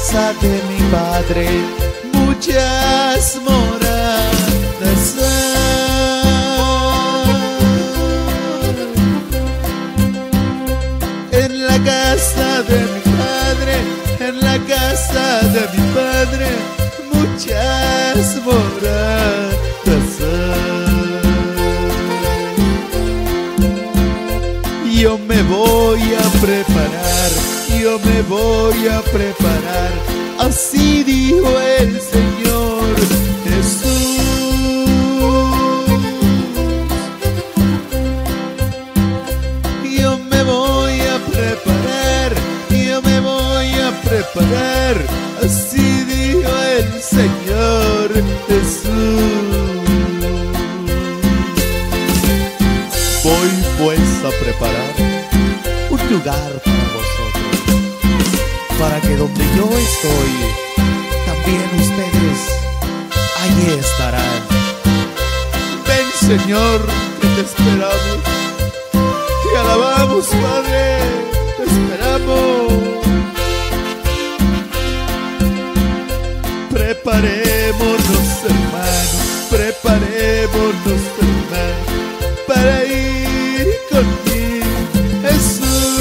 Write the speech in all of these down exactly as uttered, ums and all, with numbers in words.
casa de mi Padre muchas moradas hay. En la casa de mi Padre, en la casa de mi Padre muchas moradas hay. Yo me voy a preparar, yo me voy a preparar, así dijo el Señor Jesús. Yo me voy a preparar, yo me voy a preparar, así dijo el Señor Jesús. Voy pues a preparar un lugar para vosotros, para que donde yo estoy, también ustedes allí estarán. Ven, Señor, que te esperamos, te alabamos, Padre, te esperamos. Preparémonos, hermanos, preparémonos, hermanos, para ir conmigo, Jesús.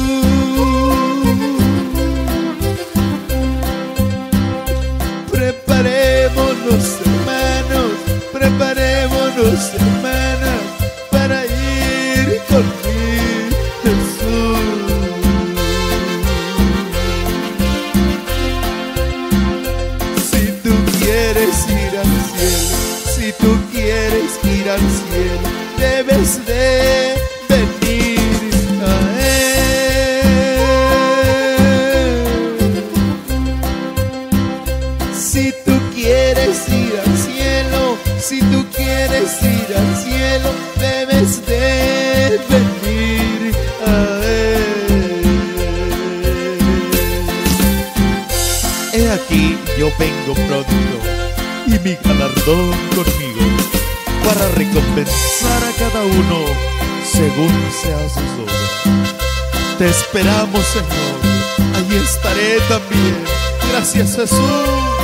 Preparémonos, hermanos, preparémonos, hermanas, para ir conmigo, Jesús. Si tú quieres ir al cielo, si tú quieres ir al cielo, debes de venir a Él. Si tú quieres ir al cielo, si tú quieres ir al cielo, debes de venir a Él. He aquí, yo vengo pronto, y mi galardón conmigo, para recompensar a cada uno según sea sus obras. Te esperamos, Señor, allí estaré también. Gracias, Jesús.